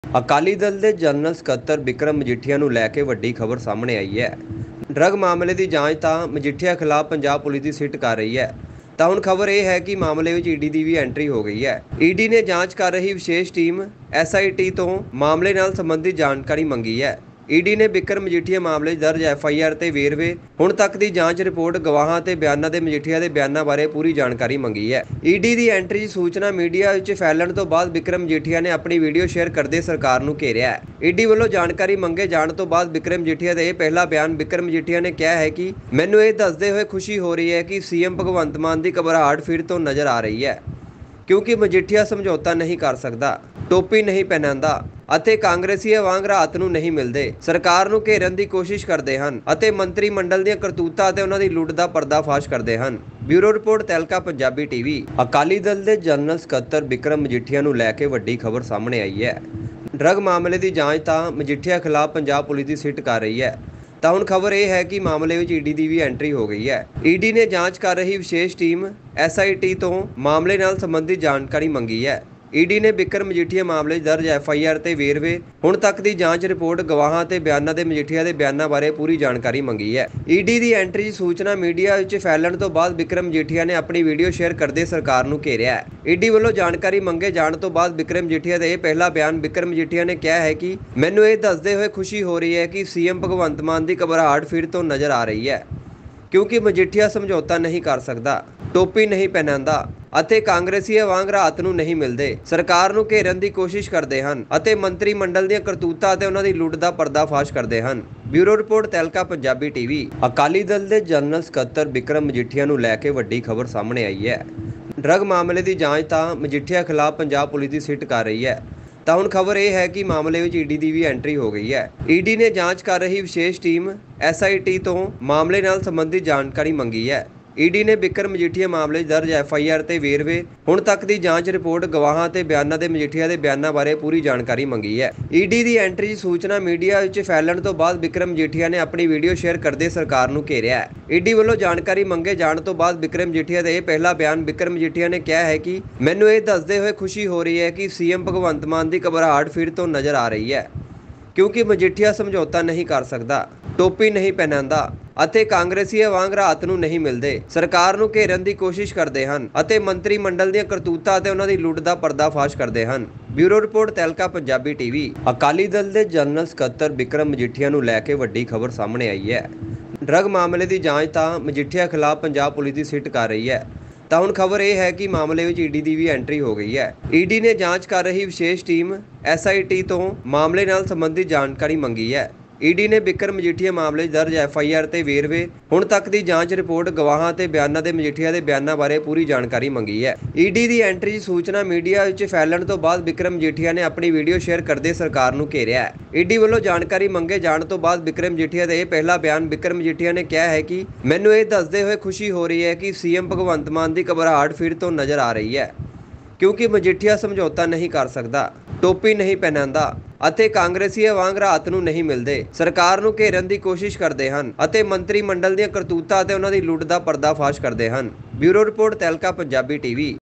ਅਕਾਲੀ ਦਲ ਦੇ ਜਨਰਲ ਸਕੱਤਰ ਬਿਕਰਮ ਮਜੀਠੀਆ ਨੂੰ ਲੈ ਕੇ ਵੱਡੀ ਖਬਰ ਸਾਹਮਣੇ ਆਈ ਹੈ। ਡਰੱਗ ਮਾਮਲੇ ਦੀ ਜਾਂਚ ਤਾਂ ਮਜੀਠੀਆ ਖਿਲਾਫ ਪੰਜਾਬ ਪੁਲਿਸ ਦੀ ਸਿੱਟ ਕਰ ਰਹੀ ਹੈ। ਤਾਂ ਹੁਣ ਖਬਰ ਇਹ ਹੈ ਕਿ ਮਾਮਲੇ ਵਿੱਚ ਈਡੀ ਦੀ ਵੀ ਐਂਟਰੀ ਹੋ ਗਈ ਹੈ। ਈਡੀ ਨੇ ਜਾਂਚ ਕਰ ਰਹੀ ਵਿਸ਼ੇਸ਼ ਟੀਮ SIT ਤੋਂ ਮਾਮਲੇ ਨਾਲ ਸੰਬੰਧਿਤ ਜਾਣਕਾਰੀ ਮੰਗੀ ਹੈ। ਈਡੀ ਨੇ ਬਿਕਰਮ ਮਜੀਠੀਆ ਮਾਮਲੇ 'ਚ ਦਰਜ FIR ਤੇ ਵੇਰਵੇ, ਹੁਣ ਤੱਕ ਦੀ ਜਾਂਚ ਰਿਪੋਰਟ, ਗਵਾਹਾਂ ਤੇ ਬਿਆਨਾਂ ਦੇ ਮਜੀਠੀਆ ਦੇ ਬਿਆਨਾਂ ਬਾਰੇ ਪੂਰੀ ਜਾਣਕਾਰੀ ਮੰਗੀ ਹੈ। ਈਡੀ ਦੀ ਐਂਟਰੀ ਸੂਚਨਾ ਮੀਡੀਆ ਵਿੱਚ ਫੈਲਣ ਤੋਂ ਬਾਅਦ ਬਿਕਰਮ ਮਜੀਠੀਆ ਨੇ ਆਪਣੀ ਵੀਡੀਓ ਸ਼ੇਅਰ ਕਰਦੇ ਸਰਕਾਰ ਨੂੰ ਘੇਰਿਆ ਹੈ। ਈਡੀ ਵੱਲੋਂ ਜਾਣਕਾਰੀ ਮੰਗੇ ਜਾਣ ਤੋਂ ਬਾਅਦ ਬਿਕਰਮ ਮਜੀਠੀਆ ਦਾ ਇਹ ਪਹਿਲਾ ਬਿਆਨ। ਬਿਕਰਮ ਮਜੀਠੀਆ ਨੇ ਕਿਹਾ ਹੈ ਕਿ ਮੈਨੂੰ ਇਹ ਦੱਸਦੇ ਹੋਏ ਖੁਸ਼ੀ ਹੋ ਰਹੀ ਹੈ ਕਿ CM ਭਗਵੰਤ ਮਾਨ ਦੀ ਘਬਰਾਹਟ ਫਿਰ ਤੋਂ ਨਜ਼ਰ ਆ ਰਹੀ ਹੈ, ਕਿਉਂਕਿ ਮਜੀਠੀਆ ਸਮਝੌਤਾ ਨਹੀਂ ਕਰ ਸਕਦਾ, ਟੋਪੀ ਨਹੀਂ ਪਹਿਨਾਉਂਦਾ ਅਤੇ ਕਾਂਗਰਸੀਆਂ ਵਾਂਗ ਰਾਤ ਨੂੰ ਨਹੀਂ ਮਿਲਦੇ, ਸਰਕਾਰ ਨੂੰ ਘੇਰਨ ਦੀ ਕੋਸ਼ਿਸ਼ ਕਰਦੇ ਹਨ ਅਤੇ ਮੰਤਰੀ ਮੰਡਲ ਦੀਆਂ ਕਰਤੂਤਾਂ ਅਤੇ ਉਹਨਾਂ ਦੀ ਲੁੱਟ ਦਾ ਪਰਦਾਫਾਸ਼ ਕਰਦੇ ਹਨ। Bureau report, Tehelka Punjabi TV। Akali Dal ਦੇ ਜਨਰਲ ਸਕੱਤਰ ਬਿਕਰਮ ਮਜੀਠੀਆ ਨੂੰ ਲੈ ਕੇ ਵੱਡੀ ਖਬਰ ਸਾਹਮਣੇ ਆਈ ਹੈ। ਡਰੱਗ ਮਾਮਲੇ ਦੀ ਜਾਂਚ ਤਾਂ ਮਜੀਠੀਆ ਖਿਲਾਫ ਪੰਜਾਬ ਪੁਲਿਸ ਦੀ ਸਿੱਟ ਕਰ ਰਹੀ ਹੈ। ਤਾਂ ਹੁਣ ਖਬਰ ਇਹ ਹੈ ਕਿ ਮਾਮਲੇ ਵਿੱਚ ਈਡੀ ਦੀ ਵੀ ਐਂਟਰੀ ਹੋ ਗਈ ਹੈ। ਈਡੀ ਨੇ ਜਾਂਚ ਕਰ ਰਹੀ ਵਿਸ਼ੇਸ਼ ਟੀਮ SIT ਤੋਂ ਮਾਮਲੇ ਨਾਲ ਸੰਬੰਧਿਤ ਜਾਣਕਾਰੀ ਮੰਗੀ ਹੈ। ਈਡੀ ਨੇ ਬਿਕਰਮ ਮਜੀਠੀਆ ਮਾਮਲੇ 'ਚ ਦਰਜ FIR ਤੇ ਵੇਰਵੇ, ਹੁਣ ਤੱਕ ਦੀ ਜਾਂਚ ਰਿਪੋਰਟ, ਗਵਾਹਾਂ ਤੇ ਬਿਆਨਾਂ ਦੇ ਮਜੀਠੀਆ ਦੇ ਬਿਆਨਾਂ ਬਾਰੇ ਪੂਰੀ ਜਾਣਕਾਰੀ ਮੰਗੀ ਹੈ। ਈਡੀ ਦੀ ਐਂਟਰੀ ਸੂਚਨਾ ਮੀਡੀਆ ਵਿੱਚ ਫੈਲਣ ਤੋਂ ਬਾਅਦ ਬਿਕਰਮ ਮਜੀਠੀਆ ਨੇ ਆਪਣੀ ਵੀਡੀਓ ਸ਼ੇਅਰ ਕਰਦੇ ਸਰਕਾਰ ਨੂੰ ਘੇਰਿਆ ਹੈ। ਈਡੀ ਵੱਲੋਂ ਜਾਣਕਾਰੀ ਮੰਗੇ ਜਾਣ ਤੋਂ ਬਾਅਦ ਬਿਕਰਮ ਮਜੀਠੀਆ ਦਾ ਇਹ ਪਹਿਲਾ ਬਿਆਨ। ਬਿਕਰਮ ਮਜੀਠੀਆ ਨੇ ਕਿਹਾ ਹੈ ਕਿ ਮੈਨੂੰ ਇਹ ਦੱਸਦੇ ਹੋਏ ਖੁਸ਼ੀ ਹੋ ਰਹੀ ਹੈ ਕਿ CM ਭਗਵੰਤ ਮਾਨ ਦੀ ਘਬਰਾਹਟ ਫਿਰ ਤੋਂ ਨਜ਼ਰ ਆ ਰਹੀ ਹੈ, ਕਿਉਂਕਿ ਮਜੀਠੀਆ ਸਮਝੌਤਾ ਨਹੀਂ ਕਰ ਸਕਦਾ, ਟੋਪੀ ਨਹੀਂ ਪਹਿਨਾਉਂਦਾ ਅਤੇ ਕਾਂਗਰਸੀਆਂ ਵਾਂਗ ਰਾਤ ਨੂੰ ਨਹੀਂ ਮਿਲਦੇ, ਸਰਕਾਰ ਨੂੰ ਘੇਰਨ ਦੀ ਕੋਸ਼ਿਸ਼ ਕਰਦੇ ਹਨ ਅਤੇ ਮੰਤਰੀ ਮੰਡਲ ਦੀਆਂ ਕਰਤੂਤਾਂ ਅਤੇ ਉਹਨਾਂ ਦੀ ਲੁੱਟ ਦਾ ਪਰਦਾਫਾਸ਼ ਕਰਦੇ ਹਨ। Bureau report, Tehelka Punjabi TV। Akali Dal ਦੇ ਜਨਰਲ ਸਕੱਤਰ ਬਿਕਰਮ ਮਜੀਠੀਆ ਨੂੰ ਲੈ ਕੇ ਵੱਡੀ ਖਬਰ ਸਾਹਮਣੇ ਆਈ ਹੈ। ਡਰੱਗ ਮਾਮਲੇ ਦੀ ਜਾਂਚ ਤਾਂ ਮਜੀਠੀਆ ਖਿਲਾਫ ਪੰਜਾਬ ਪੁਲਿਸ ਦੀ ਸਿੱਟ ਕਰ ਰਹੀ ਹੈ। ਤਾਂ ਹੁਣ ਖਬਰ ਇਹ ਹੈ ਕਿ ਮਾਮਲੇ ਵਿੱਚ ਈਡੀ ਦੀ ਵੀ ਐਂਟਰੀ ਹੋ ਗਈ ਹੈ। ਈਡੀ ਨੇ ਜਾਂਚ ਕਰ ਰਹੀ ਵਿਸ਼ੇਸ਼ ਟੀਮ SIT ਤੋਂ ਮਾਮਲੇ ਨਾਲ ਸੰਬੰਧਿਤ ਜਾਣਕਾਰੀ ਮੰਗੀ ਹੈ। ਈਡੀ ਨੇ ਬਿਕਰਮ ਮਜੀਠੀਆ ਮਾਮਲੇ 'ਚ ਦਰਜ FIR ਤੇ ਵੇਰਵੇ, ਹੁਣ ਤੱਕ ਦੀ ਜਾਂਚ ਰਿਪੋਰਟ, ਗਵਾਹਾਂ ਤੇ ਬਿਆਨਾਂ ਦੇ ਮਜੀਠੀਆ ਦੇ ਬਿਆਨਾਂ ਬਾਰੇ ਪੂਰੀ ਜਾਣਕਾਰੀ ਮੰਗੀ ਹੈ। ਈਡੀ ਦੀ ਐਂਟਰੀ ਸੂਚਨਾ ਮੀਡੀਆ ਵਿੱਚ ਫੈਲਣ ਤੋਂ ਬਾਅਦ ਬਿਕਰਮ ਮਜੀਠੀਆ ਨੇ ਆਪਣੀ ਵੀਡੀਓ ਸ਼ੇਅਰ ਕਰਦੇ ਸਰਕਾਰ ਨੂੰ ਘੇਰਿਆ ਹੈ। ਈਡੀ ਵੱਲੋਂ ਜਾਣਕਾਰੀ ਮੰਗੇ ਜਾਣ ਤੋਂ ਬਾਅਦ ਬਿਕਰਮ ਮਜੀਠੀਆ ਦਾ ਇਹ ਪਹਿਲਾ ਬਿਆਨ। ਬਿਕਰਮ ਮਜੀਠੀਆ ਨੇ ਕਿਹਾ ਹੈ ਕਿ ਮੈਨੂੰ ਇਹ ਦੱਸਦੇ ਹੋਏ ਖੁਸ਼ੀ ਹੋ ਰਹੀ ਹੈ ਕਿ CM ਭਗਵੰਤ ਮਾਨ ਦੀ ਘਬਰਾਹਟ ਫਿਰ ਤੋਂ ਨਜ਼ਰ ਆ ਰਹੀ ਹੈ, ਕਿਉਂਕਿ ਮਜੀਠੀਆ ਸਮਝੌਤਾ ਨਹੀਂ ਕਰ ਸਕਦਾ, ਟੋਪੀ ਨਹੀਂ ਪਹਿਨਾਉਂਦਾ ਅਤੇ ਕਾਂਗਰਸੀਆਂ ਵਾਂਗ ਰਾਤ ਨੂੰ ਨਹੀਂ ਮਿਲਦੇ, ਸਰਕਾਰ ਨੂੰ ਘੇਰਨ ਦੀ ਕੋਸ਼ਿਸ਼ ਕਰਦੇ ਹਨ ਅਤੇ ਮੰਤਰੀ ਮੰਡਲ ਦੀਆਂ ਕਰਤੂਤਾਂ ਅਤੇ ਉਹਨਾਂ ਦੀ ਲੁੱਟ ਦਾ ਪਰਦਾਫਾਸ਼ ਕਰਦੇ ਹਨ। Bureau report, Tehelka Punjabi TV। Akali Dal ਦੇ ਜਨਰਲ ਸਕੱਤਰ ਬਿਕਰਮ ਮਜੀਠੀਆ ਨੂੰ ਲੈ ਕੇ ਵੱਡੀ ਖਬਰ ਸਾਹਮਣੇ ਆਈ ਹੈ। ਡਰੱਗ ਮਾਮਲੇ ਦੀ ਜਾਂਚ ਤਾਂ ਮਜੀਠੀਆ ਖਿਲਾਫ ਪੰਜਾਬ ਪੁਲਿਸ ਦੀ ਸਿੱਟ ਕਰ ਰਹੀ ਹੈ। ਤਾਂ ਹੁਣ ਖਬਰ ਇਹ ਹੈ ਕਿ ਮਾਮਲੇ ਵਿੱਚ ਈਡੀ ਦੀ ਵੀ ਐਂਟਰੀ ਹੋ ਗਈ ਹੈ। ਈਡੀ ਨੇ ਜਾਂਚ ਕਰ ਰਹੀ ਵਿਸ਼ੇਸ਼ ਟੀਮ SIT ਤੋਂ ਮਾਮਲੇ ਨਾਲ ਸੰਬੰਧਿਤ ਜਾਣਕਾਰੀ ਮੰਗੀ ਹੈ। ਈਡੀ ਨੇ ਬਿਕਰਮ ਮਜੀਠੀਆ ਮਾਮਲੇ 'ਚ ਦਰਜ FIR ਤੇ ਵੇਰਵੇ, ਹੁਣ ਤੱਕ ਦੀ ਜਾਂਚ ਰਿਪੋਰਟ, ਗਵਾਹਾਂ ਤੇ ਬਿਆਨਾਂ ਦੇ ਮਜੀਠੀਆ ਦੇ ਬਿਆਨਾਂ ਬਾਰੇ ਪੂਰੀ ਜਾਣਕਾਰੀ ਮੰਗੀ ਹੈ। ਈਡੀ ਦੀ ਐਂਟਰੀ ਸੂਚਨਾ ਮੀਡੀਆ ਵਿੱਚ ਫੈਲਣ ਤੋਂ ਬਾਅਦ ਬਿਕਰਮ ਮਜੀਠੀਆ ਨੇ ਆਪਣੀ ਵੀਡੀਓ ਸ਼ੇਅਰ ਕਰਦੇ ਸਰਕਾਰ ਨੂੰ ਘੇਰਿਆ ਹੈ। ਈਡੀ ਵੱਲੋਂ ਜਾਣਕਾਰੀ ਮੰਗੇ ਜਾਣ ਤੋਂ ਬਾਅਦ ਬਿਕਰਮ ਮਜੀਠੀਆ ਦਾ ਇਹ ਪਹਿਲਾ ਬਿਆਨ। ਬਿਕਰਮ ਮਜੀਠੀਆ ਨੇ ਕਿਹਾ ਹੈ ਕਿ ਮੈਨੂੰ ਇਹ ਦੱਸਦੇ ਹੋਏ ਖੁਸ਼ੀ ਹੋ ਰਹੀ ਹੈ ਕਿ CM ਭਗਵੰਤ ਮਾਨ ਦੀ ਘਬਰਾਹਟ ਫਿਰ ਤੋਂ ਨਜ਼ਰ ਆ ਰਹੀ ਹੈ, ਕਿਉਂਕਿ ਮਜੀਠੀਆ ਸਮਝੌਤਾ ਨਹੀਂ ਕਰ ਸਕਦਾ, ਟੋਪੀ ਨਹੀਂ ਪਹਿਨਾਉਂਦਾ ਅਤੇ ਕਾਂਗਰਸੀਆਂ ਵਾਂਗ ਰਾਤ ਨੂੰ ਨਹੀਂ ਮਿਲਦੇ, ਸਰਕਾਰ ਨੂੰ ਘੇਰਨ ਦੀ ਕੋਸ਼ਿਸ਼ ਕਰਦੇ ਹਨ ਅਤੇ ਮੰਤਰੀ ਮੰਡਲ ਦੀਆਂ ਕਰਤੂਤਾਂ ਅਤੇ ਉਹਨਾਂ ਦੀ ਲੁੱਟ ਦਾ ਪਰਦਾਫਾਸ਼ ਕਰਦੇ ਹਨ। Bureau report, Tehelka Punjabi TV।